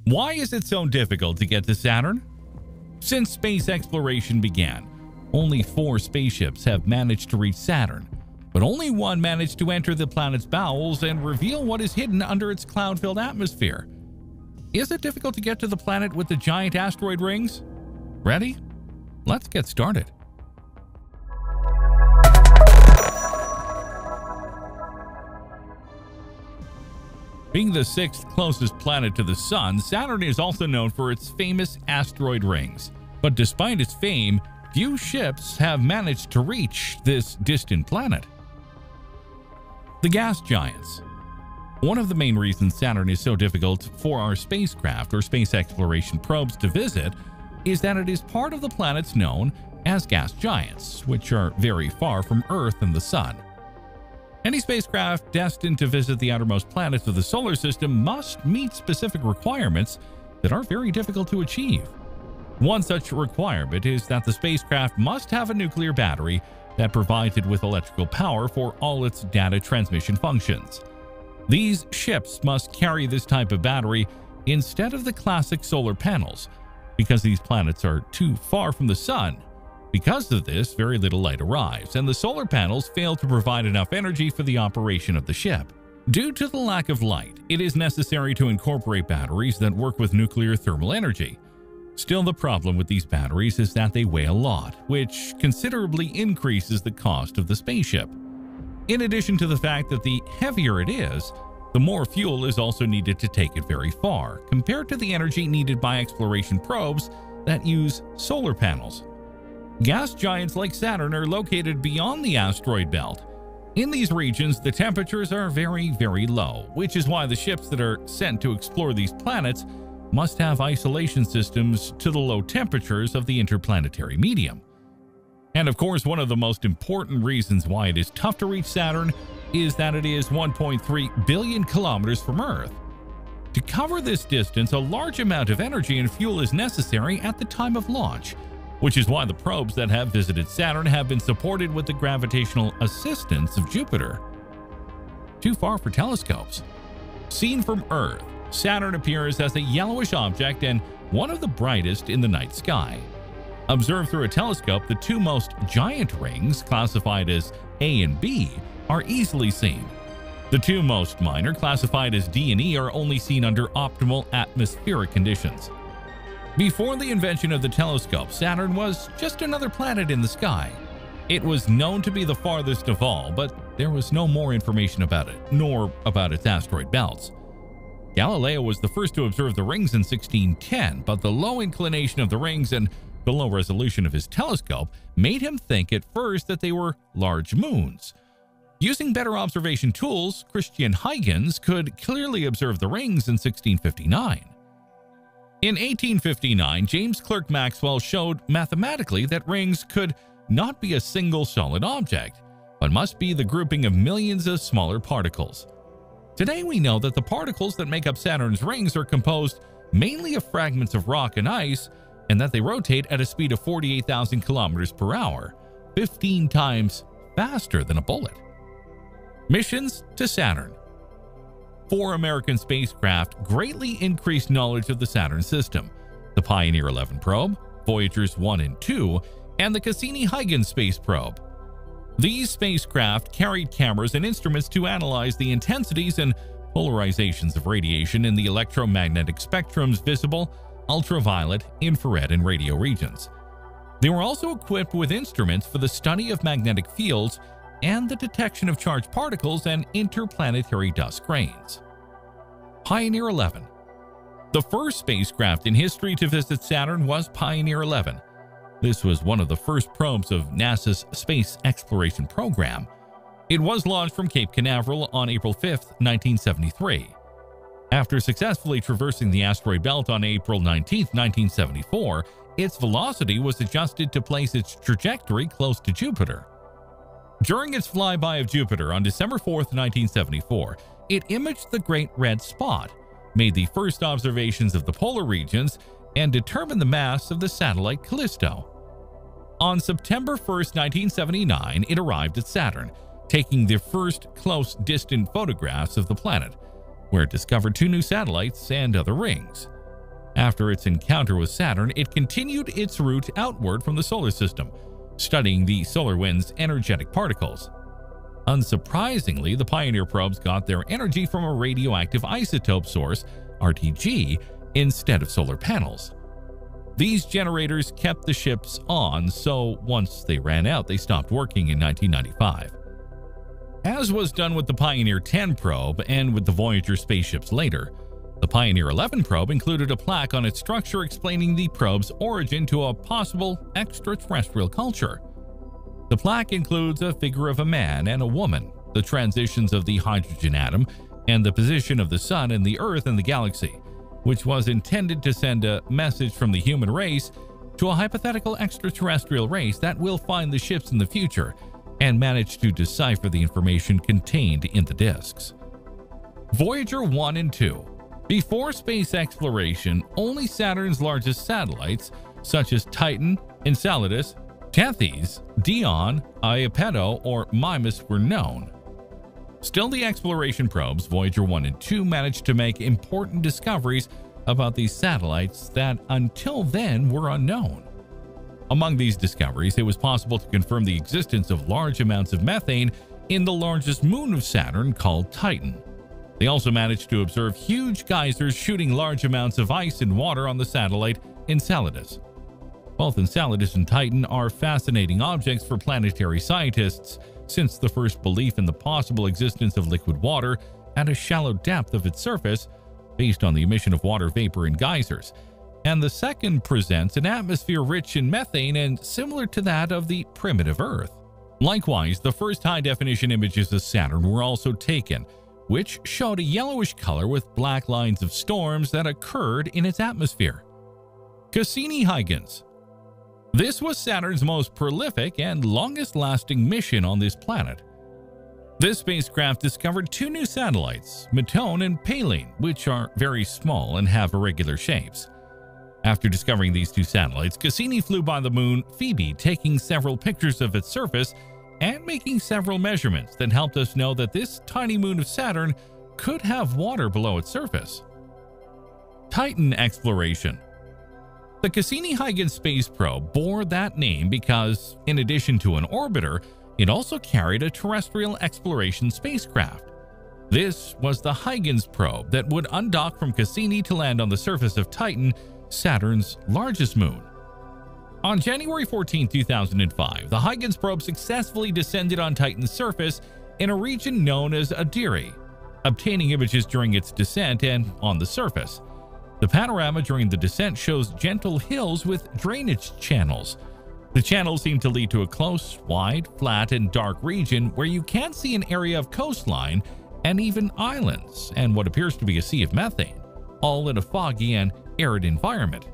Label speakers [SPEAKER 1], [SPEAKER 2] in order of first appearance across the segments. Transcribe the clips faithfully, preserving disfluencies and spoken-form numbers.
[SPEAKER 1] Why is it so difficult to get to Saturn? Since space exploration began, only four spaceships have managed to reach Saturn, but only one managed to enter the planet's bowels and reveal what is hidden under its cloud-filled atmosphere. Is it difficult to get to the planet with the giant asteroid rings? Ready? Let's get started. Being the sixth closest planet to the Sun, Saturn is also known for its famous asteroid rings. But despite its fame, few ships have managed to reach this distant planet. The gas giants. One of the main reasons Saturn is so difficult for our spacecraft or space exploration probes to visit is that it is part of the planets known as gas giants, which are very far from Earth and the Sun. Any spacecraft destined to visit the outermost planets of the solar system must meet specific requirements that are very difficult to achieve. One such requirement is that the spacecraft must have a nuclear battery that provides it with electrical power for all its data transmission functions. These ships must carry this type of battery instead of the classic solar panels, because these planets are too far from the Sun. Because of this, very little light arrives, and the solar panels fail to provide enough energy for the operation of the ship. Due to the lack of light, it is necessary to incorporate batteries that work with nuclear thermal energy. Still, the problem with these batteries is that they weigh a lot, which considerably increases the cost of the spaceship. In addition to the fact that the heavier it is, the more fuel is also needed to take it very far, compared to the energy needed by exploration probes that use solar panels. Gas giants like Saturn are located beyond the asteroid belt. In these regions, the temperatures are very, very low, which is why the ships that are sent to explore these planets must have isolation systems to the low temperatures of the interplanetary medium. And of course, one of the most important reasons why it is tough to reach Saturn is that it is one point three billion kilometers from Earth. To cover this distance, a large amount of energy and fuel is necessary at the time of launch, which is why the probes that have visited Saturn have been supported with the gravitational assistance of Jupiter. Too far for telescopes. Seen from Earth, Saturn appears as a yellowish object and one of the brightest in the night sky. Observed through a telescope, the two most giant rings, classified as A and B, are easily seen. The two most minor, classified as D and E, are only seen under optimal atmospheric conditions. Before the invention of the telescope, Saturn was just another planet in the sky. It was known to be the farthest of all, but there was no more information about it, nor about its asteroid belts. Galileo was the first to observe the rings in sixteen ten, but the low inclination of the rings and the low resolution of his telescope made him think at first that they were large moons. Using better observation tools, Christian Huygens could clearly observe the rings in sixteen fifty-nine. In eighteen fifty-nine, James Clerk Maxwell showed mathematically that rings could not be a single solid object, but must be the grouping of millions of smaller particles. Today we know that the particles that make up Saturn's rings are composed mainly of fragments of rock and ice, and that they rotate at a speed of forty-eight thousand kilometers per hour, fifteen times faster than a bullet. Missions to Saturn. Four American spacecraft greatly increased knowledge of the Saturn system: the Pioneer eleven probe, Voyagers one and two, and the Cassini-Huygens space probe. These spacecraft carried cameras and instruments to analyze the intensities and polarizations of radiation in the electromagnetic spectrum's visible, ultraviolet, infrared, and radio regions. They were also equipped with instruments for the study of magnetic fields and the detection of charged particles and interplanetary dust grains. Pioneer eleven. The first spacecraft in history to visit Saturn was Pioneer eleven. This was one of the first probes of NASA's space exploration program. It was launched from Cape Canaveral on April fifth, nineteen seventy-three. After successfully traversing the asteroid belt on April nineteenth, nineteen seventy-four, its velocity was adjusted to place its trajectory close to Jupiter. During its flyby of Jupiter on December fourth, nineteen seventy-four, it imaged the Great Red Spot, made the first observations of the polar regions, and determined the mass of the satellite Callisto. On September first, nineteen seventy-nine, it arrived at Saturn, taking the first close distant photographs of the planet, where it discovered two new satellites and other rings. After its encounter with Saturn, it continued its route outward from the solar system, studying the solar wind's energetic particles. Unsurprisingly, the Pioneer probes got their energy from a radioactive isotope source, R T G, instead of solar panels. These generators kept the ships on, so once they ran out, they stopped working in nineteen ninety-five. As was done with the Pioneer ten probe and with the Voyager spaceships later, the Pioneer eleven probe included a plaque on its structure explaining the probe's origin to a possible extraterrestrial culture. The plaque includes a figure of a man and a woman, the transitions of the hydrogen atom, and the position of the Sun and the Earth in the galaxy, which was intended to send a message from the human race to a hypothetical extraterrestrial race that will find the ships in the future and manage to decipher the information contained in the disks. Voyager one and two. Before space exploration, only Saturn's largest satellites, such as Titan, Enceladus, Tethys, Dion, Iapeto, or Mimas, were known. Still, the exploration probes, Voyager one and two, managed to make important discoveries about these satellites that until then were unknown. Among these discoveries, it was possible to confirm the existence of large amounts of methane in the largest moon of Saturn, called Titan. They also managed to observe huge geysers shooting large amounts of ice and water on the satellite Enceladus. Both Enceladus and Titan are fascinating objects for planetary scientists, since the first belief in the possible existence of liquid water at a shallow depth of its surface, based on the emission of water vapor in geysers, and the second presents an atmosphere rich in methane and similar to that of the primitive Earth. Likewise, the first high-definition images of Saturn were also taken, which showed a yellowish color with black lines of storms that occurred in its atmosphere. Cassini-Huygens. This was Saturn's most prolific and longest-lasting mission on this planet. This spacecraft discovered two new satellites, Metone and Payline, which are very small and have irregular shapes. After discovering these two satellites, Cassini flew by the moon Phoebe, taking several pictures of its surface and making several measurements that helped us know that this tiny moon of Saturn could have water below its surface. Titan exploration. The Cassini-Huygens space probe bore that name because, in addition to an orbiter, it also carried a terrestrial exploration spacecraft. This was the Huygens probe that would undock from Cassini to land on the surface of Titan, Saturn's largest moon. On January fourteenth, two thousand five, the Huygens probe successfully descended on Titan's surface in a region known as Adiri, obtaining images during its descent and on the surface. The panorama during the descent shows gentle hills with drainage channels. The channels seem to lead to a close, wide, flat, and dark region where you can see an area of coastline and even islands and what appears to be a sea of methane, all in a foggy and arid environment.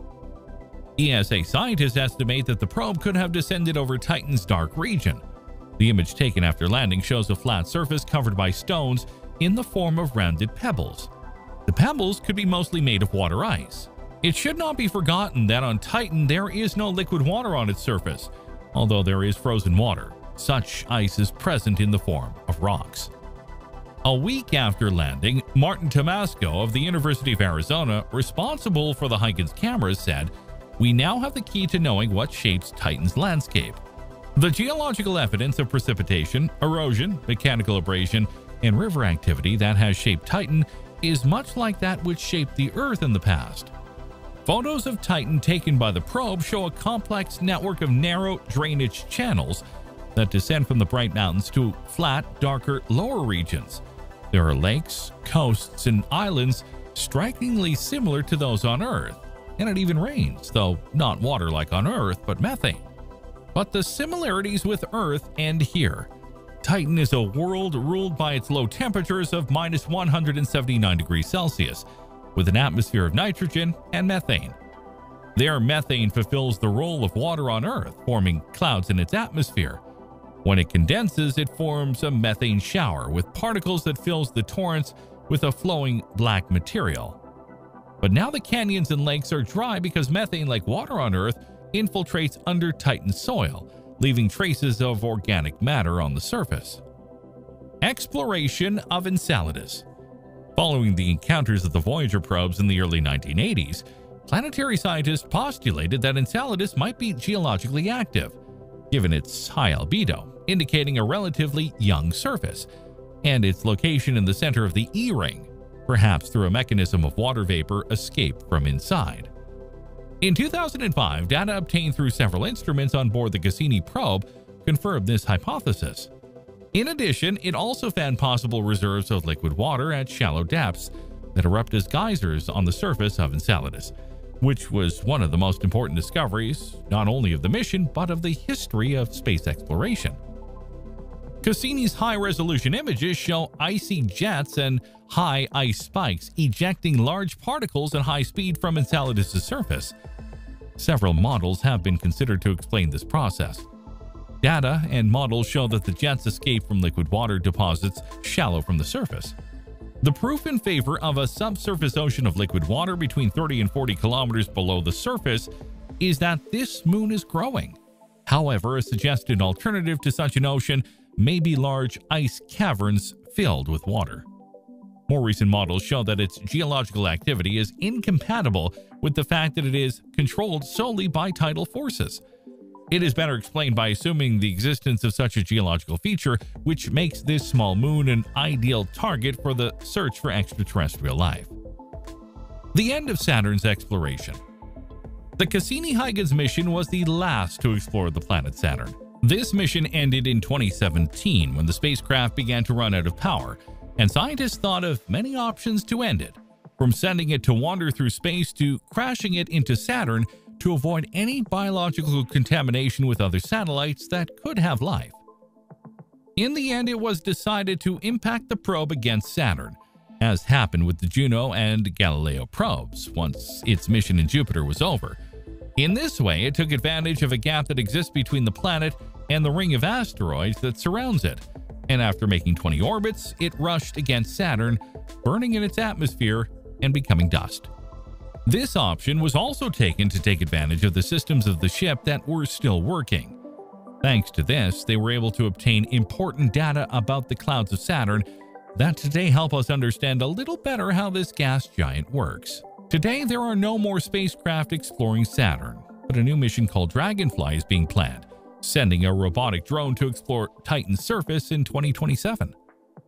[SPEAKER 1] E S A scientists estimate that the probe could have descended over Titan's dark region. The image taken after landing shows a flat surface covered by stones in the form of rounded pebbles. The pebbles could be mostly made of water ice. It should not be forgotten that on Titan there is no liquid water on its surface, although there is frozen water. Such ice is present in the form of rocks. A week after landing, Martin Tomasco of the University of Arizona, responsible for the Huygens cameras, said, "We now have the key to knowing what shapes Titan's landscape. The geological evidence of precipitation, erosion, mechanical abrasion, and river activity that has shaped Titan is much like that which shaped the Earth in the past." Photos of Titan taken by the probe show a complex network of narrow drainage channels that descend from the Bright Mountains to flat, darker, lower regions. There are lakes, coasts, and islands strikingly similar to those on Earth, and it even rains, though not water like on Earth, but methane. But the similarities with Earth end here. Titan is a world ruled by its low temperatures of minus one hundred seventy-nine degrees Celsius, with an atmosphere of nitrogen and methane. There, methane fulfills the role of water on Earth, forming clouds in its atmosphere. When it condenses, it forms a methane shower with particles that fills the torrents with a flowing black material. But now the canyons and lakes are dry because methane, like water on Earth, infiltrates under Titan soil, leaving traces of organic matter on the surface. Exploration of Enceladus. Following the encounters of the Voyager probes in the early nineteen eighties, planetary scientists postulated that Enceladus might be geologically active, given its high albedo, indicating a relatively young surface, and its location in the center of the E-ring, perhaps through a mechanism of water vapor escape from inside. In two thousand five, data obtained through several instruments on board the Cassini probe confirmed this hypothesis. In addition, it also found possible reserves of liquid water at shallow depths that erupt as geysers on the surface of Enceladus, which was one of the most important discoveries not only of the mission but of the history of space exploration. Cassini's high-resolution images show icy jets and high ice spikes ejecting large particles at high speed from Enceladus' surface. Several models have been considered to explain this process. Data and models show that the jets escape from liquid water deposits shallow from the surface. The proof in favor of a subsurface ocean of liquid water between thirty and forty kilometers below the surface is that this moon is growing. However, a suggested alternative to such an ocean may be large ice caverns filled with water. More recent models show that its geological activity is incompatible with the fact that it is controlled solely by tidal forces. It is better explained by assuming the existence of such a geological feature, which makes this small moon an ideal target for the search for extraterrestrial life. The end of Saturn's exploration. The Cassini-Huygens mission was the last to explore the planet Saturn. This mission ended in twenty seventeen when the spacecraft began to run out of power, and scientists thought of many options to end it, from sending it to wander through space to crashing it into Saturn to avoid any biological contamination with other satellites that could have life. In the end, it was decided to impact the probe against Saturn, as happened with the Juno and Galileo probes once its mission in Jupiter was over. In this way, it took advantage of a gap that exists between the planet and the ring of asteroids that surrounds it, and after making twenty orbits, it rushed against Saturn, burning in its atmosphere and becoming dust. This option was also taken to take advantage of the systems of the ship that were still working. Thanks to this, they were able to obtain important data about the clouds of Saturn that today help us understand a little better how this gas giant works. Today, there are no more spacecraft exploring Saturn, but a new mission called Dragonfly is being planned, sending a robotic drone to explore Titan's surface in twenty twenty-seven.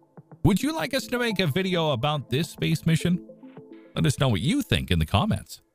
[SPEAKER 1] Would you like us to make a video about this space mission? Let us know what you think in the comments.